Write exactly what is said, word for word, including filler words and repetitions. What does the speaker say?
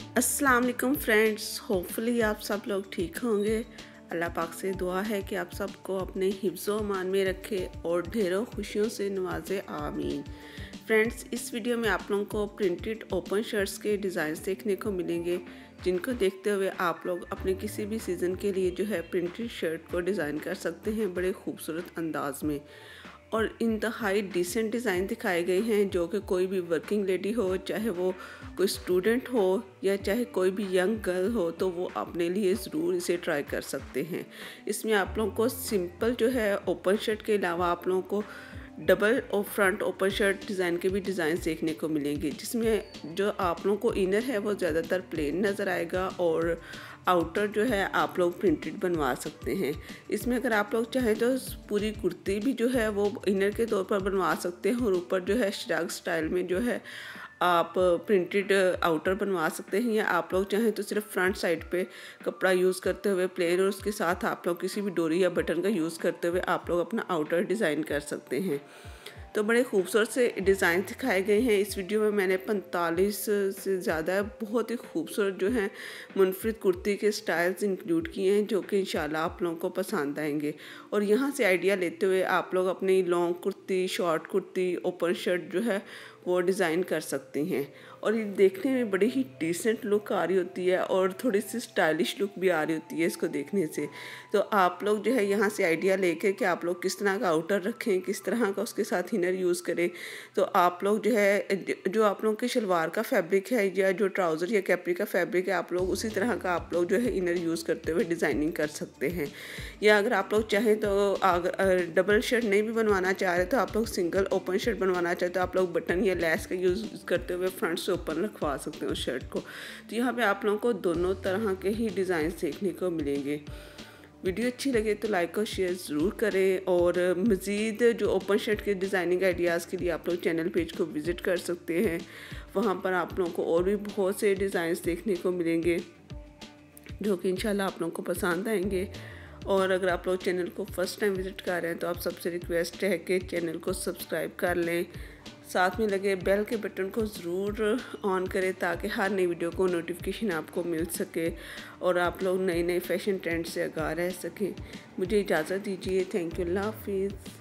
अस्सलाम वालेकुम friends, hopefully आप सब लोग ठीक होंगे। अल्लाह पाक से दुआ है कि आप सबको अपने हिफ्ज़ो अमान में रखे और ढेरों खुशियों से नवाजे, आमीन। फ्रेंड्स, इस वीडियो में आप लोगों को प्रिंटेड ओपन शर्ट्स के डिज़ाइन देखने को मिलेंगे, जिनको देखते हुए आप लोग अपने किसी भी सीज़न के लिए जो है प्रिंटेड शर्ट को डिज़ाइन कर सकते हैं बड़े खूबसूरत अंदाज में। और इंतहाई डिसेंट डिज़ाइन दिखाए गए हैं जो कि कोई भी वर्किंग लेडी हो, चाहे वो कोई स्टूडेंट हो या चाहे कोई भी यंग गर्ल हो, तो वो अपने लिए ज़रूर इसे ट्राई कर सकते हैं। इसमें आप लोगों को सिंपल जो है ओपन शर्ट के अलावा आप लोगों को डबल और फ्रंट ओपन शर्ट डिज़ाइन के भी डिज़ाइन देखने को मिलेंगे, जिसमें जो आप लोगों को इनर है वो ज़्यादातर प्लेन नज़र आएगा और आउटर जो है आप लोग प्रिंटेड बनवा सकते हैं। इसमें अगर आप लोग चाहें तो पूरी कुर्ती भी जो है वो इनर के तौर पर बनवा सकते हैं और ऊपर जो है श्रग स्टाइल में जो है आप प्रिंटेड आउटर बनवा सकते हैं, या आप लोग चाहें तो सिर्फ फ्रंट साइड पे कपड़ा यूज़ करते हुए प्लेन और उसके साथ आप लोग किसी भी डोरी या बटन का यूज़ करते हुए आप लोग अपना आउटर डिज़ाइन कर सकते हैं। तो बड़े खूबसूरत से डिज़ाइन दिखाए गए हैं। इस वीडियो में मैंने पैंतालीस से ज़्यादा बहुत ही खूबसूरत जो हैं मुनफरिद कुर्ती के स्टाइल्स इंक्लूड किए हैं, जो कि इंशाल्लाह आप लोगों को पसंद आएंगे। और यहाँ से आइडिया लेते हुए आप लोग अपनी लॉन्ग कुर्ती, शॉर्ट कुर्ती, ओपन शर्ट जो है वो डिज़ाइन कर सकती हैं। और ये देखने में बड़ी ही डिसेंट लुक आ रही होती है और थोड़ी सी स्टाइलिश लुक भी आ रही होती है इसको देखने से। तो आप लोग जो है यहाँ से आइडिया लेके कि आप लोग किस तरह का आउटर रखें, किस तरह का उसके साथ इनर यूज़ करें। तो आप लोग जो है जो आप लोगों की शलवार का फैब्रिक है या जो ट्राउज़र या कैपरी का फैब्रिक है, आप लोग उसी तरह का आप लोग जो है इनर यूज़ करते हुए डिज़ाइनिंग कर सकते हैं। या अगर आप लोग चाहें तो अगर डबल शर्ट नहीं भी बनवाना चाह रहे तो आप लोग सिंगल ओपन शर्ट बनवाना चाहते तो आप लोग बटन या लैस का यूज़ करते हुए फ्रंट से ओपन रखवा सकते हैं उस शर्ट को। तो यहाँ पे आप लोगों को दोनों तरह के ही डिज़ाइन देखने को मिलेंगे। वीडियो अच्छी लगे तो लाइक और शेयर ज़रूर करें, और मज़ीद जो ओपन शर्ट के डिज़ाइनिंग आइडियाज़ के लिए आप लोग चैनल पेज को विज़िट कर सकते हैं। वहाँ पर आप लोगों को और भी बहुत से डिज़ाइंस देखने को मिलेंगे जो कि इंशाल्लाह आप लोगों को पसंद आएंगे। और अगर आप लोग चैनल को फर्स्ट टाइम विज़िट कर रहे हैं तो आप सबसे रिक्वेस्ट है कि चैनल को सब्सक्राइब कर लें, साथ में लगे बेल के बटन को ज़रूर ऑन करें ताकि हर नई वीडियो को नोटिफिकेशन आपको मिल सके और आप लोग नए नए फैशन ट्रेंड से आगाह रह सकें। मुझे इजाज़त दीजिए। थैंक यू, अल्लाह हाफिज़।